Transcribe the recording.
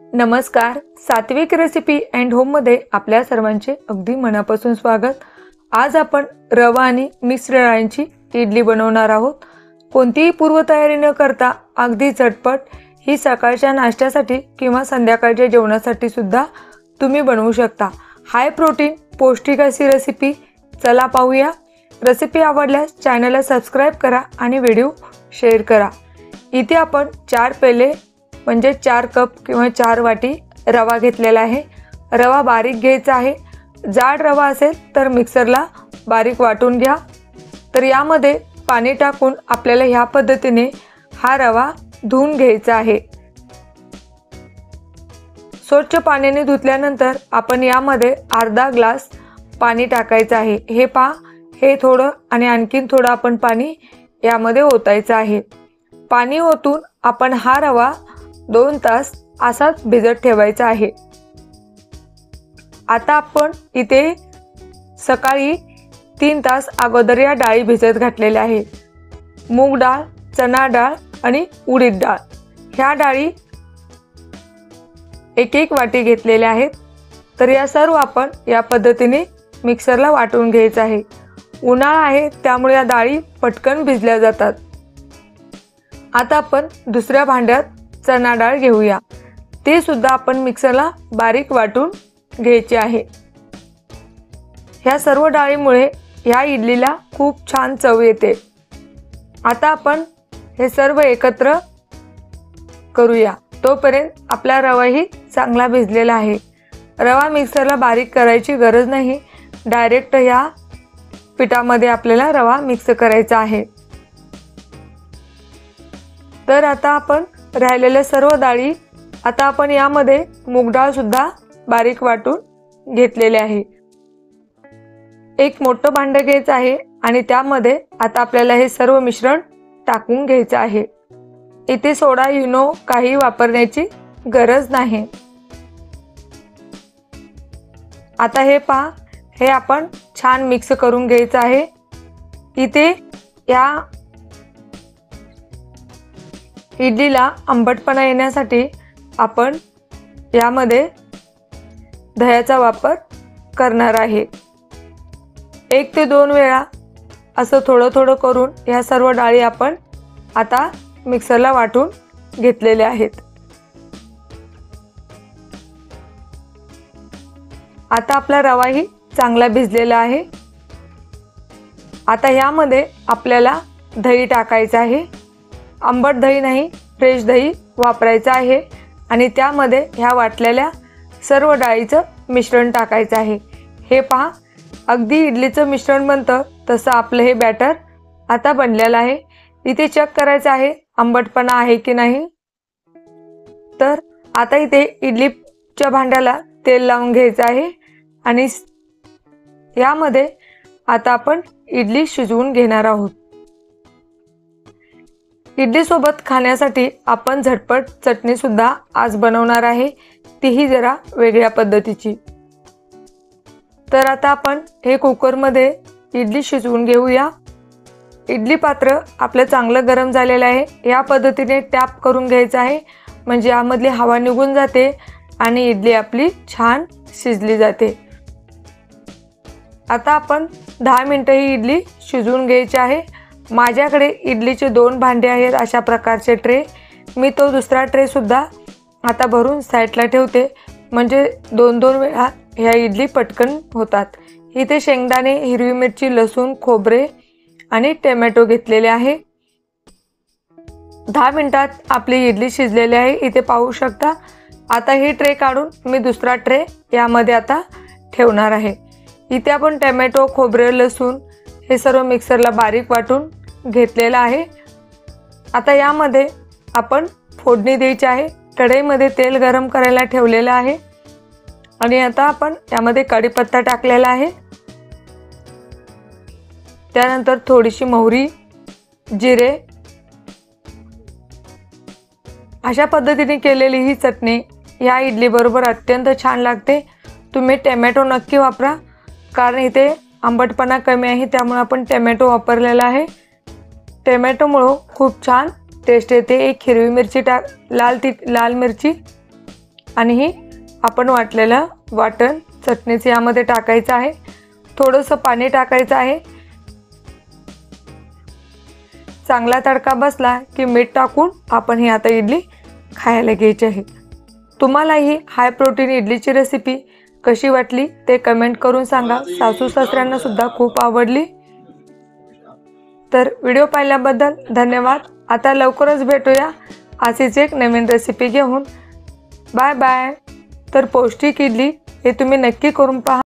नमस्कार, सात्विक recipe and होममध्ये आपल्या सर्वांचे अगदी मनापासून स्वागत। आज आपण रवा आणि मिक्स डाळींची इडली बनवणार आहोत। कोणतीही पूर्वतयारी न करता अगदी झटपट ही सकाळच्या नाश्त्यासाठी किंवा संध्याकाळच्या जेवणासाठी सुद्धा तुम्ही बनवू शकता। हाय प्रोटीन पौष्टिक अशी रेसिपी चला पाहूया। रेसिपी आवडल्यास चॅनलला सबस्क्राइब करा आणि व्हिडिओ शेअर करा। इथे आपण 4 पेले म्हणजे 4 कप किंवा 4 वाटी रवा घेतलेला आहे। रवा बारीक घ्यायचा आहे। जाड रवा असेल तर मिक्सरला बारीक वाटून घ्या। तर यामध्ये पाणी टाकून आपल्याला ह्या पद्धतीने हा रवा धुवून घ्यायचा आहे। स्वच्छ पाण्याने धुतल्यानंतर आपण यामध्ये अर्धा ग्लास पाणी टाकायचं आहे। हे पहा, हे थोडं आणि आणखीन थोडं आपण पाणी यामध्ये ओतायचं आहे। पाणी ओतून आपण हा रवा 2 तास असाच भिजत ठेवायचा आहे। आता आपण इथे सकाळी 3 तास अगोदर या डाळी भिजत घातलेल्या आहेत। मूग डाळ, चना डाळ आणि उडीद डाळ ह्या डाळी एक वाटी घेतलेल्या आहेत। तर या सर्व आपण या पद्धतीने मिक्सरला वाटून घ्यायचं आहे। उन्हाळा आहे त्यामुळे या डाळी पटकन भिजल्या जातात। आता आपण दुसऱ्या भांड्यात चना डाळ घेऊया। ते सुद्धा आपण मिक्सरला बारीक वाटून घ्यायचे आहे। ह्या सर्व डाळीमुळे ह्या इडलीला खूप छान चव येते। आता आपण हे सर्व एकत्र करूया। तोपर्यंत आपला रवाही चांगला भिजलेला आहे। रवा मिक्सरला बारीक करायची गरज नाही, डायरेक्ट या पिठामध्ये आपल्याला रवा मिक्स करायचा आहे। तर आता आपण राहिलेल्या सर्व डाळी आता आपण यामध्ये मूग डाळ सुद्धा बारीक वाटून घेतलेले आहे। एक मोठं भांडं घ्यायचं आहे आणि त्यामध्ये आता आपल्याला हे सर्व मिश्रण टाकून घ्यायचं आहे। इथे सोडा इनो काही वापरण्याची गरज नाही। आता हे पहा, हे आपण छान मिक्स करून घ्यायचं आहे। इथे या इडलीला आंबटपणा येण्यासाठी आपण यामध्ये दह्याचा वापर करणार आहे। 1 ते 2 वेळा असं थोडं थोडं करून या सर्व डाळी आपण आता मिक्सरला वाटून घेतलेल्या आहेत। आता आपला रवाही चांगला भिजलेला आहे। आता यामध्ये आपल्याला दही टाकायचं आहे। आंबट दही नाही, फ्रेश दही वापरायचं आहे आणि त्यामध्ये ह्या वाटलेल्या सर्व डाळीचं मिश्रण टाकायचं आहे। हे पहा, अगदी इडलीचं मिश्रण बनतं तसं आपलं हे बॅटर आता बनलेलं आहे। इथे चेक करायचं आहे आंबटपणा आहे की नाही। तर आता इथे इडलीच्या भांड्याला तेल लावून घ्यायचं आहे आणि यामध्ये आता आपण इडली शिजवून घेणार आहोत। इडली सोबत खाण्यासाठी आपण झटपट चटणी सुद्धा आज बनवणार आहे, तीही जरा वेगळ्या पद्धतीची। तर आता आपण हे कुकरमध्ये इडली शिजवून घेऊया। इडली पात्र आपलं चांगलं गरम झालेलं आहे। या पद्धतीने टॅप करून घ्यायचं आहे, म्हणजे यामधली हवा निघून जाते आणि इडली आपली छान शिजली जाते। आता आपण 10 मिनिटं ही इडली शिजवून घ्यायची आहे। माझ्याकडे इडलीचे 2 भांडे आहेत अशा प्रकारचे ट्रे। मी तो दुसरा ट्रे सुद्धा आता भरून साईडला ठेवते, म्हणजे 2-2 वेळा ह्या इडली पटकन होतात। इथे शेंगदाणे, हिरवी मिरची, लसूण, खोबरे आणि टोमॅटो घेतलेले आहे। 10 मिनिटात आपली इडली शिजलेली आहे, इथे पाहू शकता। आता ही ट्रे काढून मी दुसरा ट्रे यामध्ये आता ठेवणार आहे। इथे आपण टोमॅटो, खोबरे, लसूण हे सर्व मिक्सरला बारीक वाटून घेतलेलं आहे। आता यामध्ये आपण फोडणी द्यायची आहे। कढईमध्ये तेल गरम करायला ठेवलेलं आहे आणि आता आपण यामध्ये कढीपत्ता टाकलेला आहे। त्यानंतर थोडीशी मोहरी, जिरे। अशा पद्धतीने केलेली ही चटणी या इडली बरोबर अत्यंत छान लागते। तुम्ही टोमॅटो नक्की वापरा, कारण इथे आंबटपणा कमी आहे त्यामुळे आपण टोमॅटो वापरलेला आहे। टोमॅटोमुळे खूप छान टेस्ट येते। एक हिरवी मिरची लाल मिरची आणि ही आपण वाटलेलं वाटण चटणीचं यामध्ये टाकायचं आहे. थोडंसं पाणी टाकायचं आहे. चांगला तडका बसला की मीठ टाकून आपण ही आता इडली खायला घ्यायची आहे. तुम्हाला ही हाय प्रोटीन इडलीची रेसिपी कशी वाटली ते कमेंट करून सांगा. सासू सासऱ्यांना सुद्धा खूप आवडली. तर व्हिडिओ पाहिल्याबद्दल धन्यवाद. आता लवकरच भेटूया अशीच एक नवीन रेसिपी घेऊन. Bye bye. तर पौष्टिक इडली हे तुम्ही नक्की करून पहा.